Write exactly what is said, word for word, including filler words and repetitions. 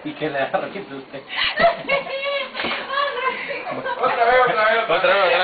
Y que le arrepiente usted. Otra vez, otra vez, otra vez. Otra vez.